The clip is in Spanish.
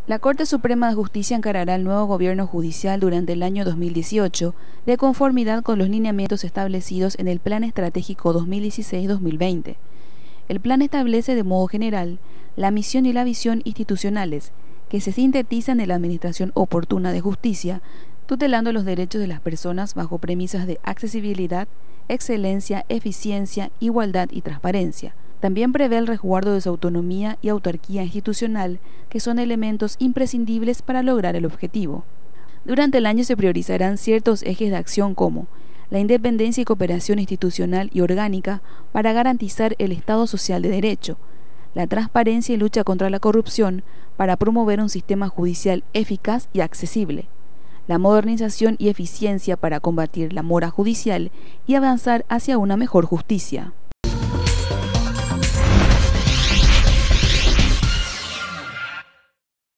La Corte Suprema de Justicia encarará el nuevo gobierno judicial durante el año 2018, de conformidad con los lineamientos establecidos en el Plan Estratégico 2016-2020. El plan establece de modo general la misión y la visión institucionales, que se sintetizan en la administración oportuna de justicia, tutelando los derechos de las personas bajo premisas de accesibilidad, excelencia, eficiencia, igualdad y transparencia. También prevé el resguardo de su autonomía y autarquía institucional, que son elementos imprescindibles para lograr el objetivo. Durante el año se priorizarán ciertos ejes de acción como la independencia y cooperación institucional y orgánica para garantizar el Estado social de derecho, la transparencia y lucha contra la corrupción para promover un sistema judicial eficaz y accesible, la modernización y eficiencia para combatir la mora judicial y avanzar hacia una mejor justicia.